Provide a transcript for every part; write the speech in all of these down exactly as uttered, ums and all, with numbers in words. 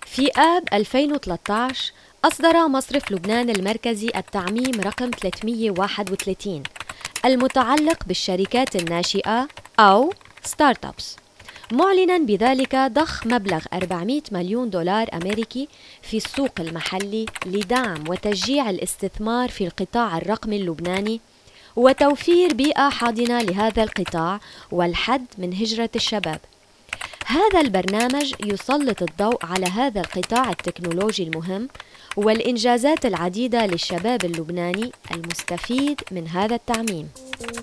في آب ألفين وثلاثة عشر أصدر مصرف لبنان المركزي التعميم رقم ثلاثمئة وواحد وثلاثين المتعلق بالشركات الناشئة أو ستارت أبس، معلنا بذلك ضخ مبلغ أربعمئة مليون دولار أمريكي في السوق المحلي لدعم وتشجيع الاستثمار في القطاع الرقمي اللبناني وتوفير بيئة حاضنة لهذا القطاع والحد من هجرة الشباب. هذا البرنامج يسلط الضوء على هذا القطاع التكنولوجي المهم والإنجازات العديدة للشباب اللبناني المستفيد من هذا التعميم.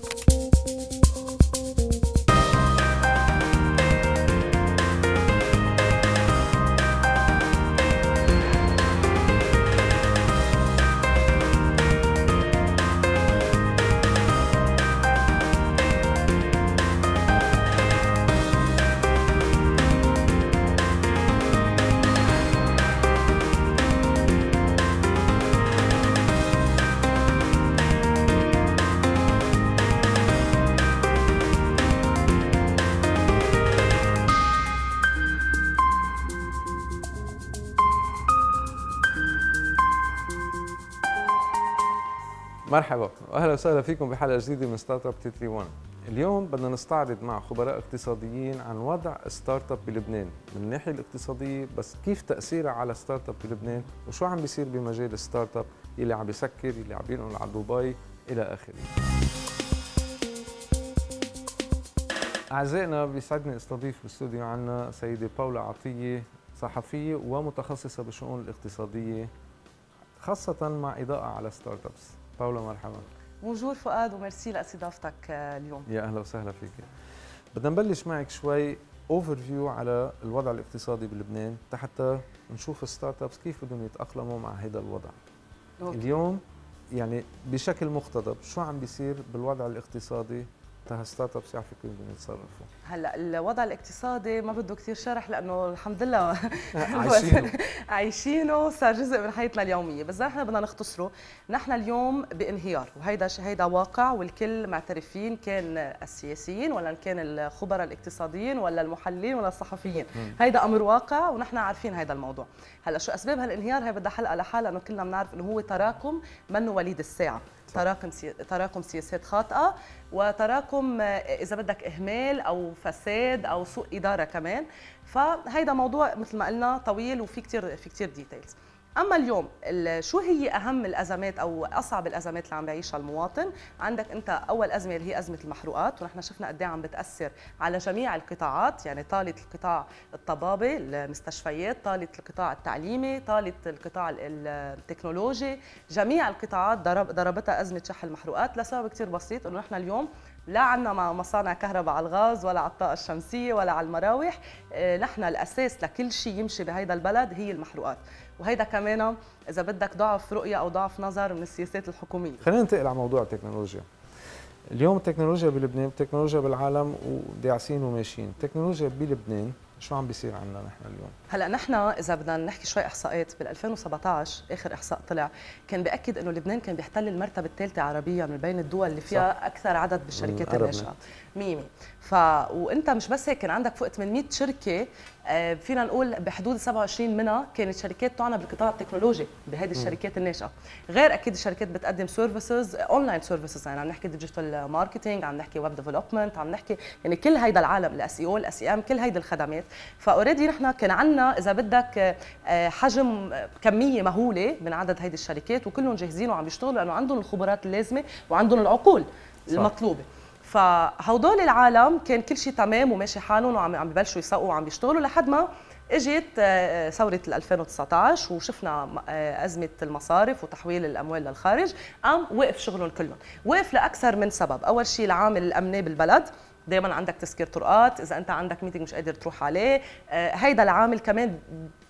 مرحبا واهلا وسهلا فيكم بحلقه جديده من ستارت اب تي ثلاثة وان. اليوم بدنا نستعرض مع خبراء اقتصاديين عن وضع ستارت اب بلبنان من الناحيه الاقتصاديه، بس كيف تاثيرها على ستارت اب بلبنان وشو عم بيصير بمجال الستارت اب اللي عم بيسكر اللي عم بينقل على دبي الى اخره. اعزائنا بيسعدني استضيف بالاستوديو عنا سيده باولا عطيه، صحفيه ومتخصصه بالشؤون الاقتصاديه خاصه مع اضاءه على ستارت ابس. باولا مرحبا. بونجور فؤاد وميرسي لاستضافتك اليوم. يا اهلا وسهلا فيك. بدنا نبلش معك شوي اوفر فيو على الوضع الاقتصادي بلبنان حتى نشوف الستارت ابس كيف بدهم يتاقلموا مع هذا الوضع. أوكي. اليوم يعني بشكل مقتضب شو عم بيصير بالوضع الاقتصادي حتى ستارت ابس يعرفوا كيف بدهم يتصرفوا؟ هلا الوضع الاقتصادي ما بده كثير شرح لانه الحمد لله عايشينه عايشينه صار جزء من حياتنا اليوميه، بس نحن بدنا نختصره. نحن اليوم بانهيار وهيدا هيدا واقع والكل معترفين، كان السياسيين ولا كان الخبراء الاقتصاديين ولا المحللين ولا الصحفيين، هيدا امر واقع ونحن عارفين هيدا الموضوع. هلا شو اسباب هالانهيار؟ هي بدها حلقه لحالها، لانه كلنا بنعرف انه هو تراكم منه وليد الساعه. تراكم سي... تراكم سياسات خاطئه وتراكم اذا بدك اهمال او فساد او سوء اداره كمان، فهيدا موضوع مثل ما قلنا طويل وفي كثير في كثير ديتيلز. اما اليوم شو هي اهم الازمات او اصعب الازمات اللي عم بيعيشها المواطن؟ عندك انت اول ازمه اللي هي ازمه المحروقات، ونحن شفنا قد ايه عم بتاثر على جميع القطاعات، يعني طالت القطاع الطبابه، المستشفيات، طالت القطاع التعليمي، طالت القطاع التكنولوجي، جميع القطاعات ضرب ضربتها ازمه شح المحروقات لسبب كثير بسيط، انه نحن اليوم لا عندنا مصانع كهرباء على الغاز ولا على الطاقه الشمسيه ولا على المراوح. نحن الاساس لكل شيء يمشي بهيدا البلد هي المحروقات، وهيدا كمان اذا بدك ضعف رؤيه او ضعف نظر من السياسات الحكوميه. خلينا ننتقل على موضوع التكنولوجيا. اليوم التكنولوجيا بلبنان، التكنولوجيا بالعالم وداعسين وماشيين، التكنولوجيا بلبنان شو عم بيصير عندنا نحن اليوم؟ هلا نحن اذا بدنا نحكي شوي احصاءات، بال ألفين وسبعطعش اخر احصاء طلع كان بياكد انه لبنان كان بيحتل المرتبه الثالثه عربيا من بين الدول اللي فيها صح. اكثر عدد بالشركات الناشئه. مية ف وانت مش بس هيك، كان عندك فوق ثمانمئة شركه، فينا نقول بحدود سبعة وعشرين منها كانت شركات تعنى بالقطاع التكنولوجي بهذه الشركات الناشئه، غير اكيد الشركات بتقدم سيرفيسز اونلاين سيرفيسز، يعني عم نحكي ديجيتال ماركتينج، عم نحكي ويب ديفلوبمنت، عم نحكي يعني كل هيدا العالم، الاس اي او الاس اي ام، كل هيدي الخدمات. فاوريدي نحن كان عندنا اذا بدك حجم كميه مهوله من عدد هيدي الشركات، وكلهم جاهزين وعم يشتغلوا لانه عندهم الخبرات اللازمه وعندهم العقول صح. المطلوبه. فهودول العالم كان كل شيء تمام وماشي حالهم وعم عم ببلشوا يسوقوا وعم بيشتغلوا لحد ما اجت ثوره ألفين وتسعطعش وشفنا ازمه المصارف وتحويل الاموال للخارج، قام وقف شغلهم كلهم. وقف لاكثر من سبب. اول شيء العامل الامني بالبلد، دائما عندك تسكير طرقات، اذا انت عندك ميتنج مش قادر تروح عليه، هيدا العامل كمان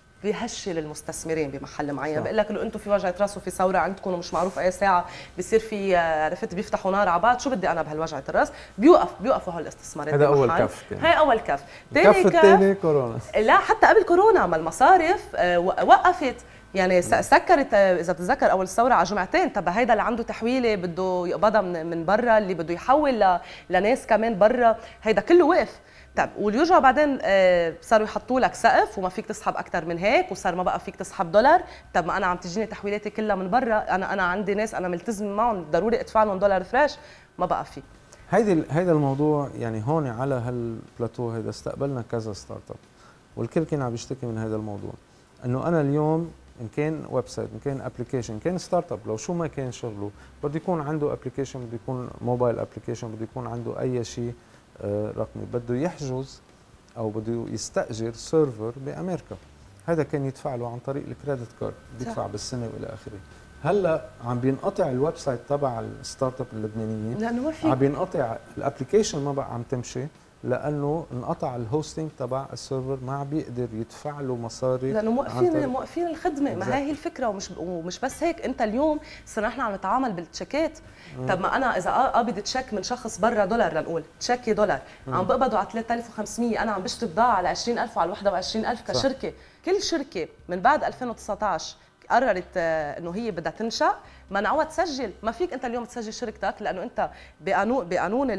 بيهشل المستثمرين بمحل معين، بقول لك انه انتم في وجعه راس وفي ثوره عندكم ومش معروف اي ساعه بصير في، عرفت، بيفتحوا نار على بعض، شو بدي انا بهالوجعه الراس؟ بيوقف بيوقفوا هالاستثمارات. هذا اول كف كان. هي اول كف. الكف الثاني كورونا. لا حتى قبل كورونا ما المصارف وقفت، يعني سكرت اذا بتتذكر اول الثوره على جمعتين. طب هيدا اللي عنده تحويله بده يقبضها من من برا، اللي بده يحول لناس كمان برا، هيدا كله وقف. طب واليرجعوا بعدين آه صاروا يحطوا لك سقف وما فيك تسحب اكثر من هيك، وصار ما بقى فيك تسحب دولار. طب ما انا عم تجيني تحويلاتي كلها من برا، انا انا عندي ناس انا ملتزم معهم ضروري ادفع لهم دولار فريش، ما بقى في. هيدي هيدا الموضوع يعني هون على هالبلاتو هيدا استقبلنا كذا ستارت اب، والكل كان عم يشتكي من هذا الموضوع، انه انا اليوم ان كان ويب سايت، ان كان ابلكيشن، ان كان ستارت اب، لو شو ما كان شغله بده يكون عنده ابلكيشن، بده يكون موبايل ابلكيشن، بده يكون عنده اي شيء آه رقمي، بده يحجز او بده يستاجر سيرفر بامريكا. هذا كان يدفع له عن طريق الكريدت كارد، بيدفع بالسنه والى اخره. هلا عم بينقطع الويب سايت تبع الستارت اب اللبنانيين، لانه ما في، عم بينقطع الابلكيشن، ما بقى عم تمشي لانه انقطع الهوستنج تبع السيرفر، ما عم بيقدر يدفع له مصاري لانه موقفين موقفين الخدمه. ما هي هي الفكره. ومش ومش بس هيك، انت اليوم صرنا احنا عم نتعامل بالتشيكات. طب ما انا اذا قابض تشيك من شخص برا دولار، لنقول تشيكي دولار عم بقبضوا على ثلاثة آلاف وخمسمية، انا عم بشتري بضاعه على عشرين ألف وعلى واحد وعشرين ألف كشركه. كل شركه من بعد ألفين وتسعطعش قررت انه هي بدها تنشا، منعوها تسجل. ما فيك انت اليوم تسجل شركتك، لانه انت بقانون بقانون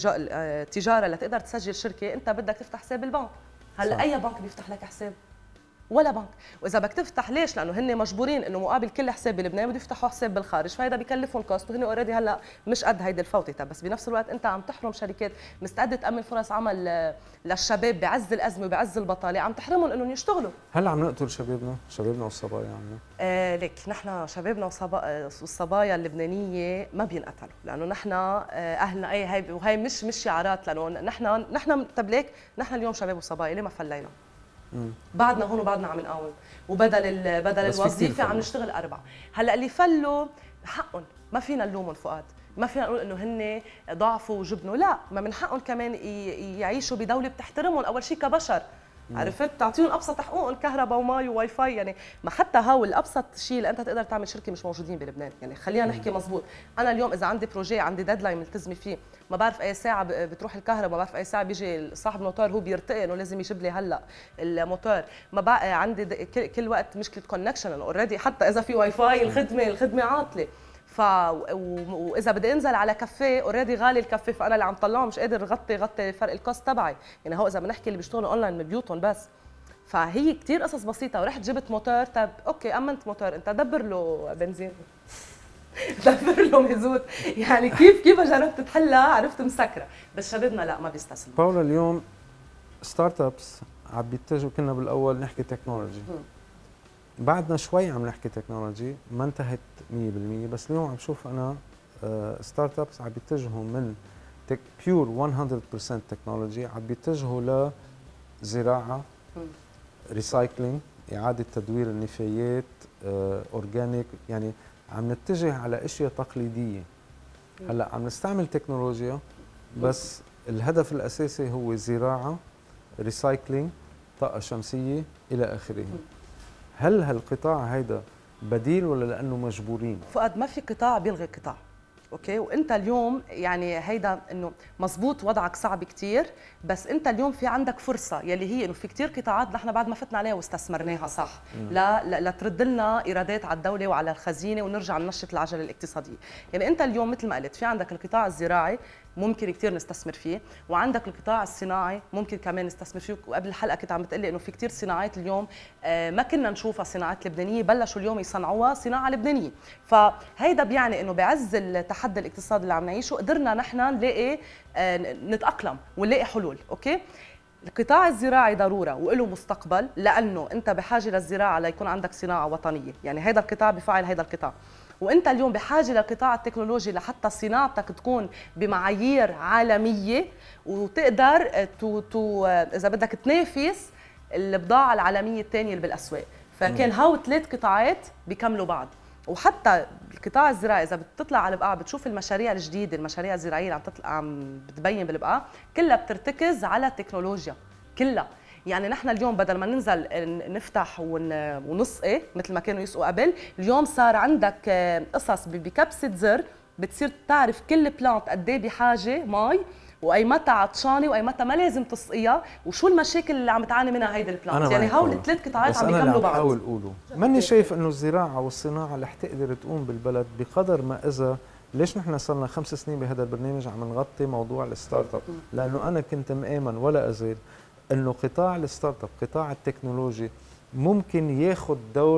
التجاره لتقدر تسجل شركه انت بدك تفتح حساب بالبنك. هلا اي بنك بيفتح لك حساب؟ ولا بنك. واذا بدك تفتح، ليش؟ لانه هن مجبورين انه مقابل كل حساب بلبنان بده يفتحوا حساب بالخارج، فهذا بكلفهم كوست، وهن اوريدي هلا مش قد هيدي الفوته. بس بنفس الوقت انت عم تحرم شركات مستعده تامن فرص عمل للشباب بعز الازمه وبعز البطاله، عم تحرمهم انهم يشتغلوا. هلا عم نقتل شبابنا، شبابنا والصبايا عنا. آه ليك نحن شبابنا والصبايا اللبنانيه ما بينقتلوا، لانه نحن آه اهلنا اي هي، وهي مش مش شعارات، لانه نحن نحن طب ليك نحن اليوم شباب وصبايا ليه ما فلينا؟ بعدنا هون وبعدنا عم نقاوم، وبدل بدل الوظيفه عم نشتغل اربعه. هلا اللي فلوا حقهم، ما فينا نلومهم فؤاد، ما فينا نقول انه هن ضعفوا وجبنوا، لا، ما من حقهم كمان يعيشوا بدوله بتحترمهم اول شيء كبشر. عرفت؟ تعطيهم ابسط حقوقهم، كهرباء ومي وواي فاي. يعني ما حتى هاو الابسط شيء اللي انت تقدر تعمل شركه مش موجودين بلبنان. يعني خلينا نحكي مزبوط، انا اليوم اذا عندي بروجي، عندي ديدلاين ملتزمه فيه، ما بعرف اي ساعه بتروح الكهرباء، ما بعرف اي ساعه بيجي صاحب الموتور هو بيرتقي انه لازم يجيب لي هلا الموتور، ما بقى عندي كل وقت مشكله كونكشن اوريدي، حتى اذا في واي فاي الخدمه الخدمه عاطله. ف واذا بدي انزل على كافيه اوريدي غالي الكافيه، فانا اللي عم طلعه مش قادر غطي غطي فرق الكوست تبعي. يعني هو اذا بنحكي اللي بيشتغلوا اونلاين من بيوتهم بس، فهي كثير قصص بسيطه. ورحت جبت موتور، طب اوكي امنت موتور، انت دبر له بنزين دبر له مازوت، يعني كيف كيف جربت تحلها؟ عرفت مسكره. بس شبابنا لا، ما بيستسلموا. باولا اليوم ستارت ابس عم بيتجهوا، كنا بالاول نحكي تكنولوجي، بعدنا شوي عم نحكي تكنولوجي، ما انتهت مية بالمية، بس اليوم عم شوف انا ستارت ابس عم بيتجهوا من بيور مية بالمية تكنولوجي، عم بيتجهوا لزراعه، ريسايكلينج، اعاده تدوير النفايات، اورجانيك، يعني عم نتجه على اشياء تقليديه. هلا عم نستعمل تكنولوجيا، بس الهدف الاساسي هو زراعه، ريسايكلينج، طاقه شمسيه الى اخره. هل هالقطاع هيدا بديل ولا لانه مجبورين؟ فؤاد ما في قطاع بيلغي قطاع، اوكي؟ وانت اليوم يعني هيدا انه مزبوط وضعك صعب كثير، بس انت اليوم في عندك فرصه يلي هي انه في كثير قطاعات نحن بعد ما فتنا عليها واستثمرناها صح، لا لا لترد لنا ايرادات على الدوله وعلى الخزينه ونرجع ننشط العجله الاقتصاديه. يعني انت اليوم مثل ما قلت في عندك القطاع الزراعي ممكن كثير نستثمر فيه، وعندك القطاع الصناعي ممكن كمان نستثمر فيه. وقبل الحلقه كنت عم بتقلي انه في كثير صناعات اليوم ما كنا نشوفها صناعات لبنانيه، بلشوا اليوم يصنعوها صناعه لبنانيه. فهيدا بيعني انه بعز التحدي الاقتصادي اللي عم نعيشه قدرنا نحن نلاقي نتاقلم ونلاقي حلول، اوكي؟ القطاع الزراعي ضروره وله مستقبل، لانه انت بحاجه للزراعه ليكون عندك صناعه وطنيه، يعني هيدا القطاع بفعل هيدا القطاع. وانت اليوم بحاجه للقطاع التكنولوجي لحتى صناعتك تكون بمعايير عالميه وتقدر تو تو اذا بدك تنافس البضاعه العالميه الثانيه اللي بالاسواق. فكان هاو ثلاث قطاعات بيكملوا بعض. وحتى القطاع الزراعي اذا بتطلع على البقاع بتشوف المشاريع الجديده، المشاريع الزراعيه اللي عم تطلع عم بتبين بالبقاع كلها بترتكز على التكنولوجيا كلها. يعني نحن اليوم بدل ما ننزل نفتح ونسقي مثل ما كانوا يسقوا قبل، اليوم صار عندك قصص بكبسه زر بتصير تعرف كل بلانت قد ايه بحاجه مي، واي متى عطشانه، واي متى ما لازم تسقيها، وشو المشاكل اللي عم تعاني منها هيدي البلانت. يعني هول الثلاث قطاعات عم بيكملوا بعض. بحاول اقوله، ماني شايف انه الزراعه والصناعه رح تقدر تقوم بالبلد بقدر ما اذا ليش نحن صرنا خمس سنين بهذا البرنامج عم نغطي موضوع الستارت اب؟ لانه انا كنت مآمن ولا ازال انه قطاع الستارت اب، قطاع التكنولوجي ممكن ياخذ دور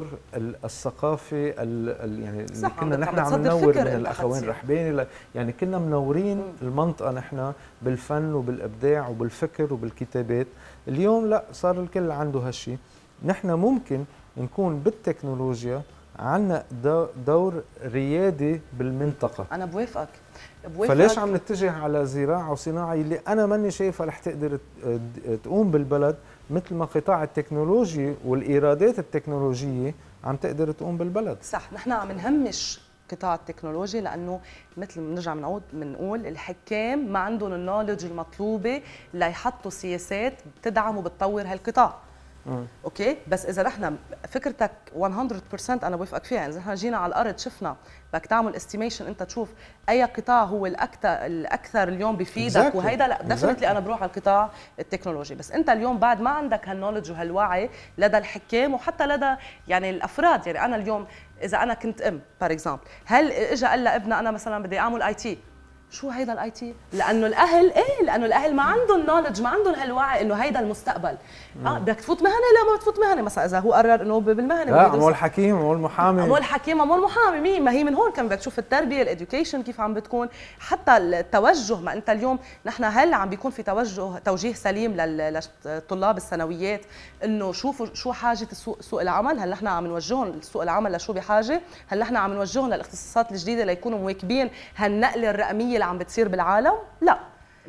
الثقافه يعني اللي كنا نحن عم ننور من الاخوين رحباني، يعني كنا منورين مم. المنطقه نحن بالفن وبالابداع وبالفكر وبالكتابات. اليوم لا، صار الكل عنده هالشيء. نحن ممكن نكون بالتكنولوجيا عندنا دور ريادي بالمنطقه. انا بوافقك بوافقك. فليش عم نتجه على زراعه وصناعه اللي انا ماني شايفها رح تقدر تقوم بالبلد مثل ما قطاع التكنولوجي والايرادات التكنولوجيه عم تقدر تقوم بالبلد؟ صح، نحن عم نهمش قطاع التكنولوجي لانه مثل ما بنرجع بنعود بنقول الحكام ما عندهم النولج المطلوبه ليحطوا سياسات بتدعم وبتطور هالقطاع. مم. اوكي، بس اذا نحن فكرتك مية بالمية انا بوافقك فيها، يعني اذا نحن جينا على الارض شفنا بدك تعمل استيميشن انت تشوف اي قطاع هو الاكثر الاكثر اليوم بفيدك exactly. وهيدا لا ديفنتلي انا بروح على القطاع التكنولوجي. بس انت اليوم بعد ما عندك هالنولج وهالوعي لدى الحكام وحتى لدى يعني الافراد. يعني انا اليوم اذا انا كنت ام بار اكزامبل، هل اجى قال لابنها انا مثلا بدي اعمل اي تي، شو هيدا الاي تي؟ لانه الاهل ايه لانه الاهل ما عندهم نولج، ما عندهم هالوعي انه هيدا المستقبل. مم. اه بدك تفوت مهنه؟ لا ما بتفوت مهنه. مثلا اذا هو قرر انه بالمهنه لا عمول حكيم عمول محامي عمول حكيم عمول محامي مين ما هي من هون كان بدك تشوف التربيه الاديوكيشن كيف عم بتكون، حتى التوجه. ما انت اليوم نحن هل عم بيكون في توجه توجيه سليم للطلاب الثانويات انه شوفوا شو حاجه السوق سوق العمل؟ هل نحن عم نوجههم لسوق العمل لشو بحاجه؟ هل نحن عم نوجههم للاختصاصات الجديده ليكونوا مواكبين هالنقله الرقميه اللي عم بتصير بالعالم؟ لا،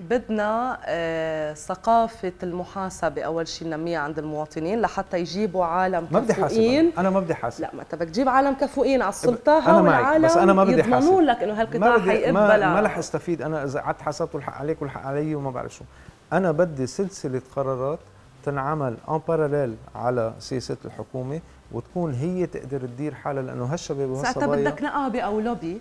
بدنا آه ثقافة المحاسبة أول شيء ننميها عند المواطنين لحتى يجيبوا عالم ما بدي كفؤين. أنا ما بدي حاسب. لا، ما أنت بدك تجيب عالم كفؤين على السلطة، هول العالم بس أنا ما بدي يضمنون لك إنه هالقطاع حيقبل. ما, ما رح استفيد أنا إذا قعدت حسبت الحق عليك والحق علي وما بعرف شو. أنا بدي سلسلة قرارات تنعمل ان باراليل على سياسات الحكومة وتكون هي تقدر تدير حالها، لأنه هالشباب وهالصبايا ساعتها بدك نقابة أو لوبي،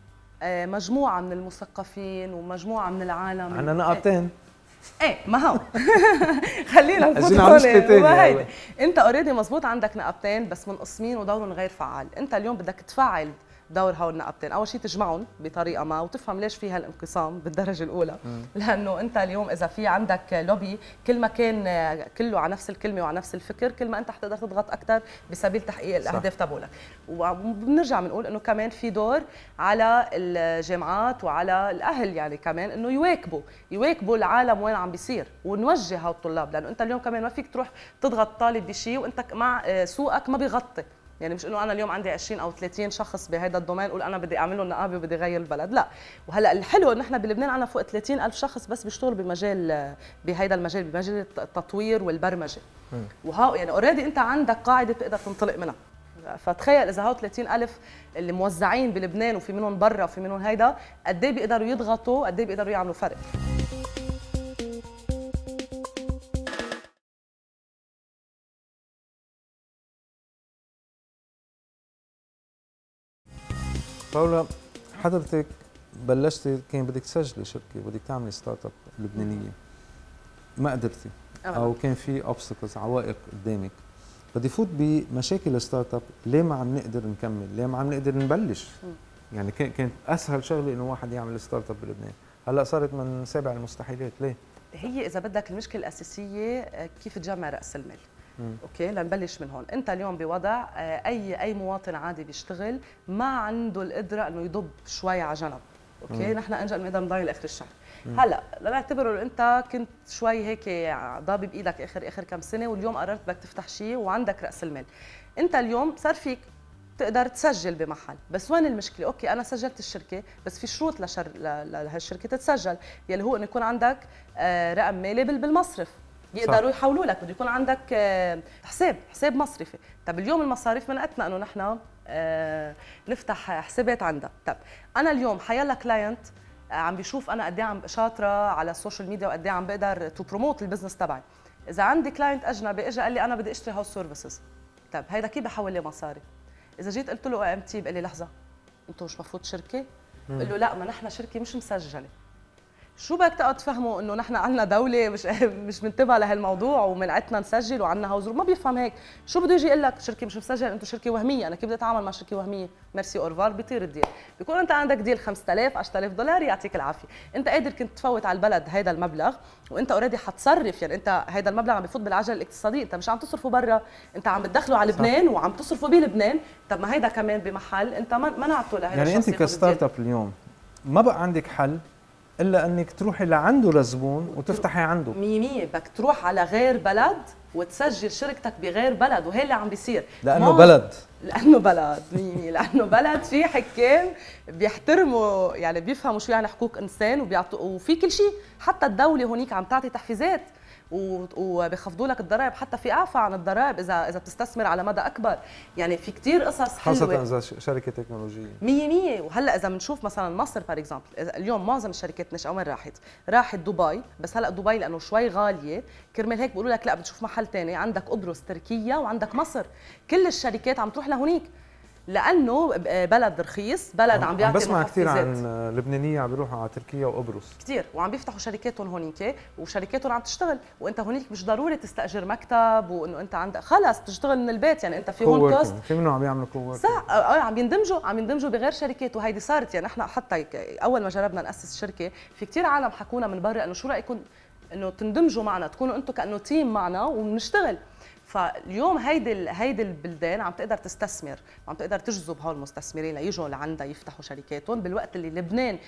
مجموعة من المثقفين ومجموعة من العالم. عنا نقابتين. ايه, ايه ما هو خلينا نفوت هون. انت اوريدي مزبوط عندك نقابتين بس منقسمين ودورهم غير فعال. انت اليوم بدك تفعل دور هول النقابتين. اول شيء تجمعهم بطريقه ما وتفهم ليش في هالانقسام بالدرجه الاولى. مم. لانه انت اليوم اذا في عندك لوبي كل ما كان كله على نفس الكلمه وعلى نفس الفكر كل ما انت حتقدر تضغط اكثر بسبيل تحقيق الاهداف تبعولك. وبنرجع بنقول انه كمان في دور على الجامعات وعلى الاهل يعني كمان انه يواكبوا يواكبوا العالم وين عم بيصير ونوجه هالطلاب. لانه انت اليوم كمان ما فيك تروح تضغط طالب بشيء وانت مع سوقك ما بيغطي. يعني مش انه انا اليوم عندي عشرين او ثلاثين شخص بهذا الدومين اقول انا بدي اعمل لهم نقابه وبدي اغير البلد، لا. وهلا الحلو انه احنا بلبنان عندنا فوق ثلاثين ألف شخص بس بيشتغلوا بمجال بهذا المجال بمجال التطوير والبرمجه. وها يعني اوريدي انت عندك قاعده بتقدر تنطلق منها. فتخيل اذا هو ثلاثين ألف اللي موزعين بلبنان وفي منهم برا وفي منهم هيدا قد ايه بيقدروا يضغطوا، قد ايه بيقدروا يعملوا فرق. باولا، حضرتك بلشتي كان بدك تسجلي شركه بدك تعملي ستارت اب لبنانيه ما قدرتي او كان في اوبستكلز عوائق قدامك، بدي فوت بمشاكل الستارت اب. ليه ما عم نقدر نكمل؟ ليه ما عم نقدر نبلش؟ يعني كانت اسهل شغله انه واحد يعمل ستارت اب بلبنان، هلا صارت من سابع المستحيلات. ليه؟ هي اذا بدك المشكله الاساسيه كيف تجمع راس المال. مم. اوكي لنبلش من هون. انت اليوم بوضع اي اي مواطن عادي بيشتغل ما عنده القدره انه يضب شوي على جنب. اوكي مم. نحن انجا بنقدر نضايق لاخر الشهر. مم. هلا لنعتبره انت كنت شوي هيك ضابي بايدك اخر اخر كم سنه واليوم قررت بدك تفتح شيء وعندك راس المال. انت اليوم صار فيك تقدر تسجل بمحل، بس وين المشكله؟ اوكي انا سجلت الشركه بس في شروط لشر... لهالشركه تتسجل يلي هو انه يكون عندك رقم مالي بالمصرف يقدروا يحولوا لك، بده يكون عندك حساب حساب مصرفي. طب اليوم المصاريف منعتنا انه نحن نفتح حسابات عندها. طب انا اليوم حيلا كلاينت عم بيشوف انا قد ايه عم شاطره على السوشيال ميديا وقد ايه عم بقدر تو بروموت البزنس تبعي. اذا عندي كلاينت اجنبي اجى قال لي انا بدي اشتري هاوس سيرفيسز، طب هيدا كيف بحول لي مصاري؟ اذا جيت قلت له ام تي بقول لي لحظه انتم مش مفروض شركه؟ بقول له لا ما نحن شركه مش مسجله. شو بدك تقعد تفهموا انه نحن عندنا دوله مش مش منتبهه لهالموضوع ومنعتنا نسجل وعندنا هاوس ما بيفهم هيك. شو بده يجي يقول لك شركه مش مسجله انتم شركه وهميه، انا كيف بدي اتعامل مع شركه وهميه؟ ميرسي اورفار بيطير الديل. بيكون انت عندك ديل خمسة آلاف عشرة آلاف دولار يعطيك العافيه، انت قادر كنت تفوت على البلد هذا المبلغ وانت اوريدي حتصرف، يعني انت هذا المبلغ عم بفوت بالعجله الاقتصاديه، انت مش عم تصرفه برا، انت عم بتدخله على لبنان وعم تصرفه بلبنان. طب ما هيدا كمان بمحل انت منعته لهي يعني انت كستارت اب اليوم ما بقى عندك حل الا انك تروحي لعنده لزبون وتفتحي عنده مية مية. بدك تروح على غير بلد وتسجل شركتك بغير بلد، وهي اللي عم بيصير لانه بلد لانه بلد مية مية لانه بلد في حكام بيحترموا، يعني بيفهموا شو يعني حقوق انسان وبيعطوا وفي كل شيء. حتى الدوله هونيك عم تعطي تحفيزات وبيخفضوا لك الضرائب، حتى في اعفاء عن الضرائب اذا اذا بتستثمر على مدى اكبر. يعني في كثير قصص حلوه خاصه اذا شركه تكنولوجيه مية مية. وهلا اذا بنشوف مثلا مصر بار اكزامبل، اليوم معظم الشركات الناشئه وين راحت؟ راحت دبي، بس هلا دبي لانه شوي غاليه كرمال هيك بيقولوا لك لا بتشوف محل ثاني، عندك قبرص، تركيا، وعندك مصر. كل الشركات عم تروح لهونيك لانه بلد رخيص، بلد عم بيعطي بسمع كثير عن لبنانيه عم بيروحوا على تركيا وقبرص كثير، وعم بيفتحوا شركاتهم هونيك وشركاتهم عم تشتغل، وانت هونيك مش ضروري تستاجر مكتب وانه انت عندك خلص تشتغل من البيت. يعني انت في هون كوست في منهم عم يعملوا كوورك صح، اه عم يندمجوا عم يندمجوا بغير شركات، وهيدي صارت. يعني نحن حتى اول ما جربنا ناسس شركه في كثير عالم حكونا من برا انه شو رايكم انه تندمجوا معنا، تكونوا انتم كانه تيم معنا وبنشتغل. فاليوم هيدي هيدي البلدان عم تقدر تستثمر، عم تقدر تجذب هول المستثمرين ليجوا لعندها يفتحوا شركاتهم، بالوقت اللي لبنان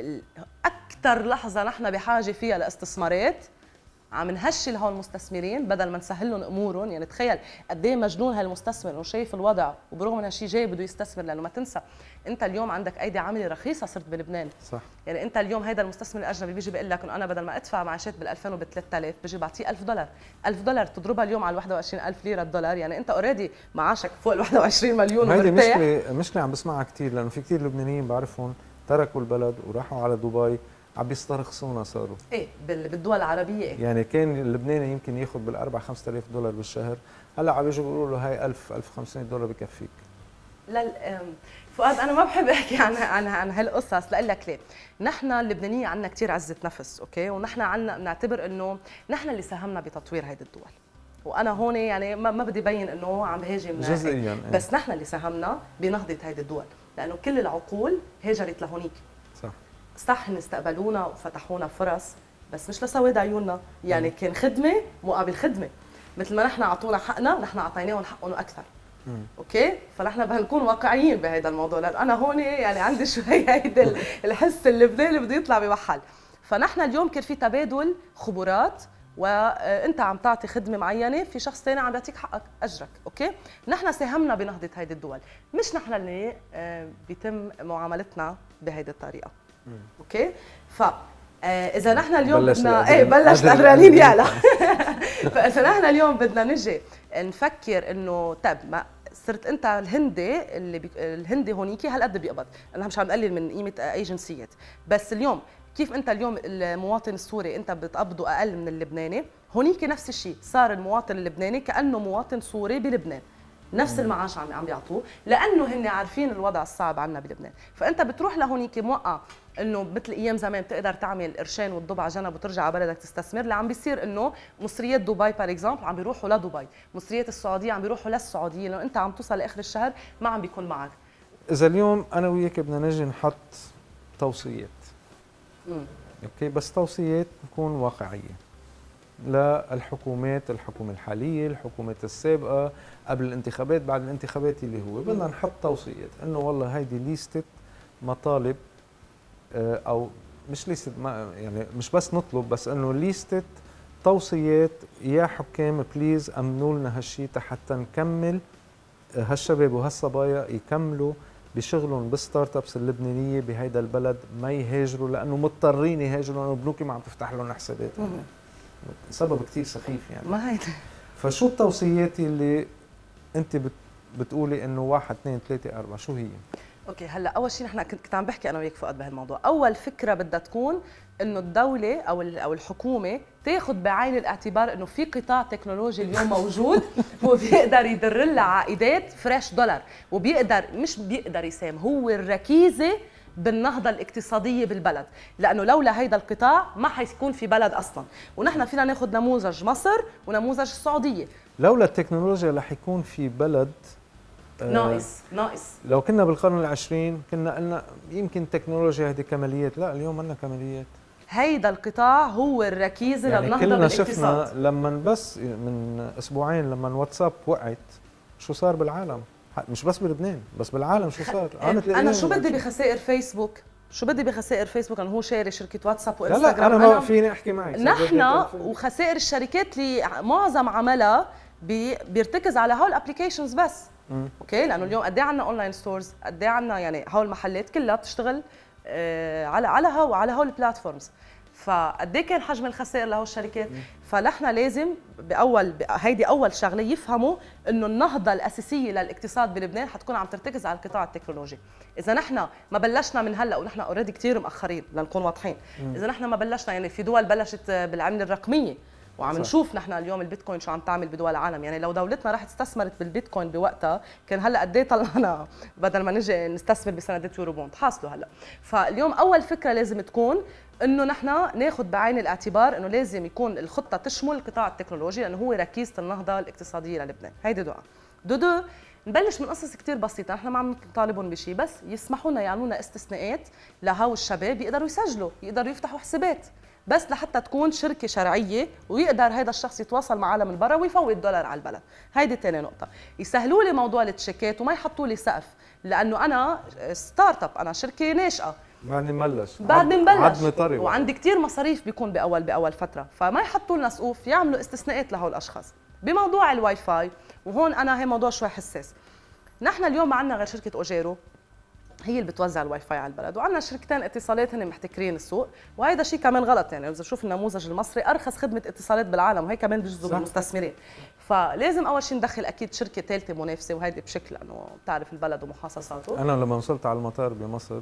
اكثر لحظه نحن بحاجه فيها لاستثمارات عم نهشل هول المستثمرين بدل ما نسهل لهم امورهم. يعني تخيل قد ايه مجنون هالمستثمر انه شايف الوضع وبرغم من هالشيء جاي بده يستثمر، لانه ما تنسى انت اليوم عندك ايدي عامله رخيصه صرت بلبنان. صح. يعني انت اليوم هيدا المستثمر الاجنبي بيجي بيقول لك انه انا بدل ما ادفع معاشات بال ألفين وب ثلاثة آلاف بيجي بعطيه ألف دولار، ألف دولار تضربها اليوم على واحد وعشرين ألف ليره الدولار، يعني انت اوريدي معاشك فوق ال واحد وعشرين مليون ومرتاح. هيدي مشكله مشكله عم بسمعها كثير، لانه في كثير لبنانيين بعرفهم تركوا البلد وراحوا على دبي عم بيسترخصونا صاروا. ايه بالدول العربيه إيه؟ يعني كان اللبناني يمكن ياخذ بالاربع خمسة آلاف دولار بالشهر، هلا عم بيجوا بيقولوا له هاي ألف ألف وخمسمية دولار بكفيك. لا فؤاد انا ما بحب احكي عن عن عن هالقصص، لاقول لك ليه؟ نحن اللبنانيه عندنا كثير عزه نفس، اوكي؟ ونحن عندنا بنعتبر انه نحن اللي ساهمنا بتطوير هيدي الدول. وانا هون يعني ما, ما بدي بين انه عم بهاجم جزئيا، بس نحن اللي ساهمنا بنهضه هيدي الدول، لانه كل العقول هاجرت لهونيك. صح صح ان استقبلونا وفتحونا فرص، بس مش لسواد عيوننا، يعني كان خدمه مقابل خدمه، مثل ما نحن اعطونا حقنا نحن اعطيناهم حقهم واكثر. مم. اوكي، فنحن بدنا نكون واقعيين بهذا الموضوع، لانه انا هون يعني عندي شوي هيدا الحس اللبناني بده يطلع بمحل. فنحن اليوم كان في تبادل خبرات، وانت عم تعطي خدمه معينه في شخص ثاني عم يعطيك حقك اجرك، اوكي؟ نحن ساهمنا بنهضه هيدي الدول، مش نحن اللي بيتم معاملتنا بهيدي الطريقه. مم. اوكي؟ ف اذا نحن اليوم بدنا ايه بلش الادرينالين يعلى فاذا نحن اليوم بدنا نجي نفكر انه طيب ما صرت انت الهندي اللي بي... الهندي هونيكي هالقد بيقبض، انا مش عم نقلل من قيمه اي جنسيات، بس اليوم كيف انت اليوم المواطن السوري انت بتقبضه اقل من اللبناني، هونيك نفس الشيء، صار المواطن اللبناني كانه مواطن سوري بلبنان، نفس المعاش عم عم بيعطوه، لانه هن عارفين الوضع الصعب عنا بلبنان. فانت بتروح لهونيك موقع انه مثل ايام زمان بتقدر تعمل قرشين وتضب على جنب وترجع على بلدك تستثمر، اللي عم بيصير انه مصريات دبي بار اكزامبل عم بيروحوا لدبي، مصريات السعوديه عم بيروحوا للسعوديه، لانه انت عم توصل لاخر الشهر ما عم بيكون معك. اذا اليوم انا وياك بدنا نجي نحط توصيات، امم اوكي، بس توصيات تكون واقعيه للحكومات، الحكومه الحاليه، الحكومات السابقه، قبل الانتخابات، بعد الانتخابات، اللي هو بدنا نحط توصيات انه والله هيدي ليستة مطالب، او مش ليستة، يعني مش بس نطلب، بس انه ليستة توصيات، يا حكام بليز امنوا لنا هالشيء حتى نكمل هالشباب وهالصبايا يكملوا بشغلهم بالستارت ابس اللبنانيه بهيدا البلد، ما يهاجروا لانه مضطرين يهاجروا لانه بنوكي ما عم تفتح لهم حسابات. سبب كثير سخيف يعني. ما هيدا. فشو التوصيات اللي انت بت بتقولي انه واحد اثنين ثلاثة أربعة، شو هي؟ اوكي، هلا اول شيء نحن كنت كنت عم بحكي انا وياك فؤاد بهالموضوع، اول فكره بدها تكون انه الدوله او او الحكومه تاخذ بعين الاعتبار انه في قطاع تكنولوجي اليوم موجود وبيقدر يدر لها عائدات فريش دولار، وبيقدر مش بيقدر يساهم، هو الركيزه بالنهضه الاقتصاديه بالبلد، لانه لولا هيدا القطاع ما حيكون في بلد اصلا. ونحن فينا ناخذ نموذج مصر ونموذج السعوديه. لولا التكنولوجيا رح يكون في بلد ناقص ناقص. لو كنا بالقرن العشرين كنا قلنا يمكن التكنولوجيا هذه كماليات، لا اليوم عندنا كماليات. هيدا القطاع هو الركيزه يعني للنهضه كلنا بالاقتصاد. شفنا لما بس من اسبوعين لما واتساب وقعت شو صار بالعالم، مش بس بلبنان بس بالعالم شو صار. انا شو بدي بخسائر فيسبوك؟ شو بدي بخسائر فيسبوك انه هو شاري شركه واتساب لا وانستغرام؟ لا انا ما فيني احكي معك. نحن وخسائر الشركات اللي معظم عملها بي بيرتكز على هول الابلكيشنز بس. م. اوكي، لانه اليوم قد ايه عندنا اونلاين ستورز، قد ايه عندنا يعني هول المحلات كلها بتشتغل آه على على هو على هول البلاتفورمز. فقد ايه كان حجم الخسائر لهول الشركات؟ م. فنحن لازم باول هيدي اول شغله يفهموا انه النهضه الاساسيه للاقتصاد بلبنان حتكون عم ترتكز على القطاع التكنولوجي. اذا نحن ما بلشنا من هلا، ونحن اوريدي كثير مأخرين لنكون واضحين، اذا نحن ما بلشنا، يعني في دول بلشت بالعمله الرقميه وعم نشوف نحن اليوم البيتكوين شو عم تعمل بدول العالم. يعني لو دولتنا رحت استثمرت بالبيتكوين بوقتها كان هلا قد ايه طلعنا بدل ما نجي نستثمر بسندات يورو بوند. حاصلوا هلا. فاليوم اول فكره لازم تكون انه نحن ناخذ بعين الاعتبار انه لازم يكون الخطه تشمل القطاع التكنولوجي، لانه هو ركيزه النهضه الاقتصاديه للبنان. هيدي دعاء. دودو نبلش من قصص كثير بسيطه، نحن ما عم نطالبهم بشيء، بس يسمحوا لنا يعملوا لنا استثناءات لهو الشباب يقدروا يسجلوا، يقدروا يفتحوا حسابات، بس لحتى تكون شركه شرعيه ويقدر هذا الشخص يتواصل مع عالم من برا ويفوت دولار على البلد. هيدي ثاني نقطه. يسهلوا لي موضوع التشيكات وما يحطوا لي سقف، لانه انا ستارت اب، انا شركه ناشئه، بعدني نبلش بعد نبلش طري وعندي كثير مصاريف بيكون باول باول فتره، فما يحطوا لنا سقوف، يعملوا استثناءات لهول الاشخاص. بموضوع الواي فاي، وهون انا هي موضوع شوي حساس. نحن اليوم ما عندنا غير شركه اوجيرو هي اللي بتوزع الواي فاي على البلد، وعندنا شركتين اتصالات هن محتكرين السوق، وهذا شيء كمان غلط. يعني اذا شوف النموذج المصري ارخص خدمه اتصالات بالعالم، وهي كمان بيجذب المستثمرين. فلازم اول شيء ندخل اكيد شركه ثالثه منافسه، وهيدي بشكل انه بتعرف البلد ومحاصصاته. انا لما وصلت على المطار بمصر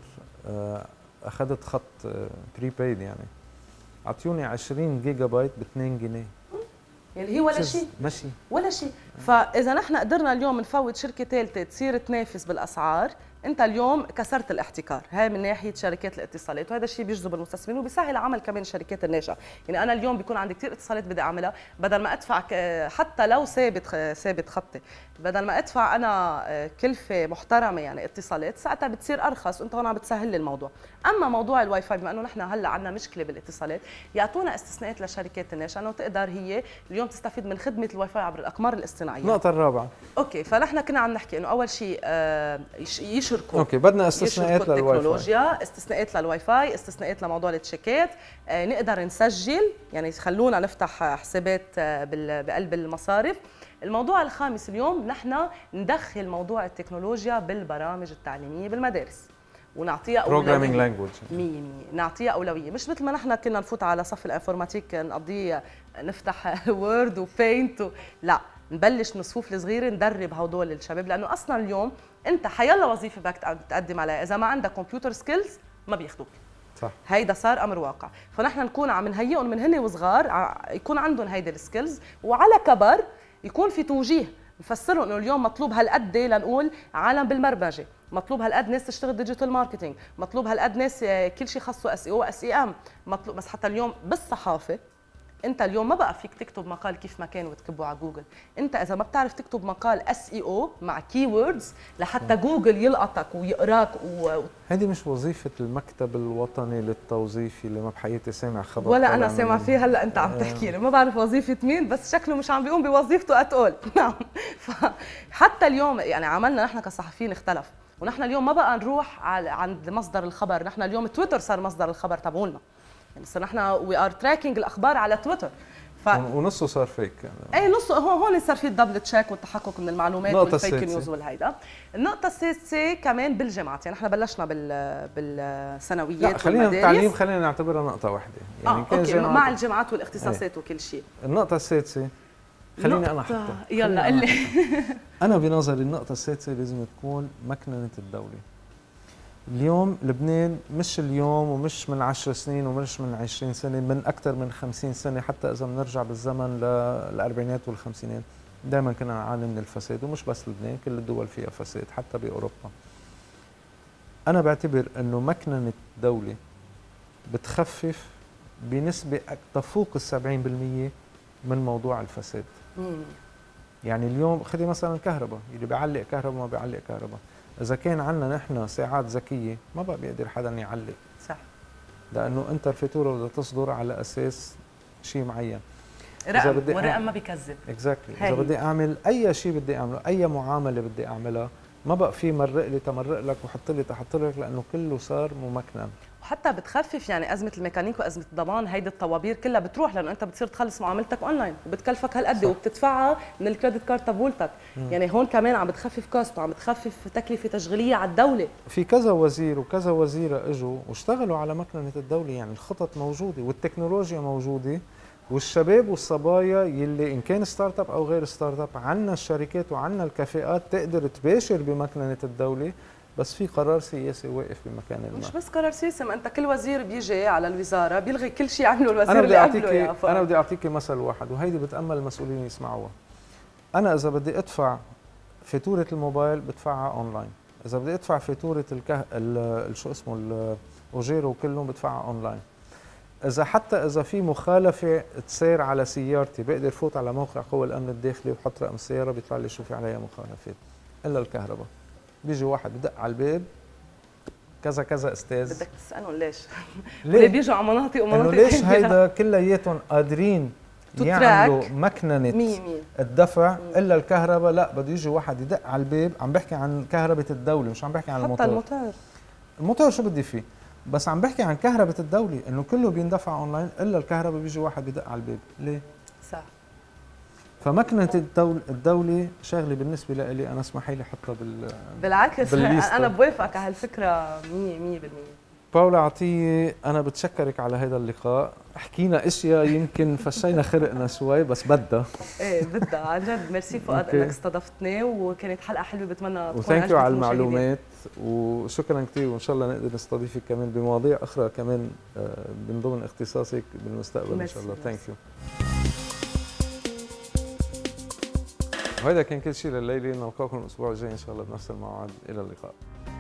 اخذت خط بريبايد، يعني اعطوني عشرين جيجا بايت ب اثنين جنيه، يعني هي ولا شيء ماشي ولا شيء. فاذا نحن قدرنا اليوم نفوت شركه ثالثه تصير تنافس بالاسعار، انت اليوم كسرت الاحتكار. هاي من ناحيه شركات الاتصالات، وهذا الشيء بيجذب المستثمرين وبيسهل عمل كمان الشركات الناشئه. يعني انا اليوم بيكون عندي كثير اتصالات بدي اعملها، بدل ما ادفع حتى لو ثابت ثابت خطي، بدل ما ادفع انا كلفه محترمه يعني اتصالات، ساعتها بتصير ارخص، وانت هون عم بتسهل لي الموضوع. اما موضوع الواي فاي، بما انه نحن هلا عندنا مشكله بالاتصالات، يعطونا استثناءات للشركات الناشئه انه تقدر هي اليوم تستفيد من خدمه الواي فاي عبر الاقمار الاصطناعيه. النقطه الرابعه، اوكي، فنحن كنا عم نحكي انه اول شيء يشركوا، اوكي بدنا استثناءات للواي فاي، استثناءات للواي فاي، استثناءات لموضوع التشيكات، آه نقدر نسجل، يعني يخلونا نفتح حسابات آه بقلب المصارف. الموضوع الخامس اليوم نحن ندخل موضوع التكنولوجيا بالبرامج التعليميه بالمدارس ونعطيها بروجرامينج لانجويج مية مية، نعطيها اولويه، مش مثل ما نحن كنا نفوت على صف الانفورماتيك نقضيه نفتح وورد وبينت و... لا، نبلش من الصفوف الصغيره ندرب هدول الشباب، لانه اصلا اليوم انت حيلا وظيفه بدك تقدم عليها اذا ما عندك كمبيوتر سكيلز ما بياخذوك. صح، هيدا صار امر واقع. فنحن نكون عم نهيئهم من هن وصغار يكون عندهم هيدي السكيلز، وعلى كبر يكون في توجيه نفسرهم انه اليوم مطلوب هالقد لنقول عالم بالبرمجه، مطلوب هالقد ناس تشتغل ديجيتال ماركتينج، مطلوب هالقد ناس كل شيء خاصه اس اي او اس اي ام، مطلوب. بس حتى اليوم بالصحافه انت اليوم ما بقى فيك تكتب مقال كيف ما كان وتكبه على جوجل، انت اذا ما بتعرف تكتب مقال اس اي او مع كي ووردز لحتى جوجل يلقطك ويقراك و... هذه مش وظيفه المكتب الوطني للتوظيف اللي ما بحياتي سامع خبر ولا انا سامع فيه. هلا انت عم تحكي لي ما بعرف وظيفه مين، بس شكله مش عم بيقوم بوظيفته اتقول. نعم. فحتى اليوم يعني عملنا نحن كصحفيين اختلف، ونحن اليوم ما بقى نروح على عند مصدر الخبر، نحن اليوم تويتر صار مصدر الخبر تبعولنا، يعني صرنا نحن وي ار تراكينج الاخبار على تويتر. ف... ونصه صار فيك يعني. اي نصه هون هون صار في الدبل تشيك والتحقق من المعلومات والفيك نيوز والهيدا. النقطة السادسة كمان بالجامعات، يعني نحن بلشنا بال بالثانويات والمدارس. خلينا التعليم خلينا نعتبرها نقطة واحدة، يعني آه اوكي مع الجامعات والاختصاصات وكل شيء. النقطة السادسة خليني انا احطها، يلا قل لي. انا بنظري النقطة السادسة لازم تكون مكننة الدولة. اليوم لبنان مش اليوم ومش من عشر سنين ومش من عشرين سنة، من أكثر من خمسين سنة، حتى إذا بنرجع بالزمن للأربعينات والخمسينات دائما كنا نعاني من الفساد، ومش بس لبنان، كل الدول فيها فساد حتى بأوروبا. انا بعتبر انه مكننه الدوله بتخفف بنسبه تفوق ال سبعين بالمئة من موضوع الفساد. مم. يعني اليوم خذي مثلا الكهرباء، اللي بيعلق كهرباء ما بيعلق كهرباء، اذا كان عندنا نحن ساعات ذكيه ما بقى بيقدر حدا يعلق. صح. لانه انت الفاتوره بدها تصدر على اساس شيء معين. رقم والرقم ما بيكذب. اكزاكتلي. اذا بدي اعمل اي شيء بدي اعمله، اي معامله بدي اعملها، ما بقى في مرق لي تمرق لك وحط لي تحط لك، لانه كله صار ممكنن. وحتى بتخفف يعني ازمه الميكانيك وازمه الضمان، هيدي الطوابير كلها بتروح، لانه انت بتصير تخلص معاملتك اونلاين وبتكلفك هالقد وبتدفعها من الكريدت كارد تبولتك. يعني هون كمان عم بتخفف كوست وعم بتخفف تكلفه تشغيليه على الدوله. في كذا وزير وكذا وزيره اجوا واشتغلوا على مكننه الدوله، يعني الخطط موجوده والتكنولوجيا موجوده، والشباب والصبايا يلي ان كان ستارت اب او غير ستارت اب، عندنا الشركات وعندنا الكفاءات تقدر تباشر بمكننه الدوله، بس في قرار سياسي واقف بمكان ما. مش بس قرار سياسي، ما انت كل وزير بيجي على الوزاره بيلغي كل شيء عمله الوزير اللي قبله. يا فا. انا بدي اعطيكي مثل واحد وهيدي بتامل المسؤولين يسمعوها. انا اذا بدي ادفع فاتوره الموبايل بدفعها اونلاين، اذا بدي ادفع فاتوره الكه... ال... شو اسمه الاوجير وكلهم بدفعها اونلاين. اذا حتى اذا في مخالفه تصير على سيارتي بقدر فوت على موقع قوى الامن الداخلي وحط رقم السياره بيطلع لي شو في عليها مخالفات. الا الكهرباء بيجي واحد بدق على الباب كذا كذا استاذ. بدك تسالهم ليش؟ ليه بيجوا على مناطق ومناطق ثانيه؟ ليش هيدا كلياتهم قادرين يعملوا مكننه الدفع الا الكهرباء لا بده يجي واحد يدق على الباب. عم بحكي عن كهرباء الدوله، مش عم بحكي عن الموتور. حتى الموتور الموتور شو بدي فيه؟ بس عم بحكي عن كهرباء الدوله، انه كله بيندفع اونلاين الا الكهرباء بيجي واحد بدق على الباب. ليه؟ صح. فمكننه الدولة, الدولة شغلة بالنسبة لي، أنا اسمحي لي حطها بال بالعكس أنا بوافقك على هالفكرة مية بالمية. باولا عطية، أنا بتشكرك على هذا اللقاء، حكينا أشياء يمكن فشينا خرقنا شوي بس بدها. إيه بدها عن جد. ميرسي فؤاد إنك استضفتني وكانت حلقة حلوة، بتمنى تكون وثانك يو على المعلومات وشكرا كثير، وإن شاء الله نقدر نستضيفك كمان بمواضيع أخرى كمان من ضمن اختصاصك بالمستقبل إن شاء الله. ثانك يو. وهذا كان كل شيء لليلة، نلقاكم الأسبوع الجاي إن شاء الله بنفس الموعد. إلى اللقاء.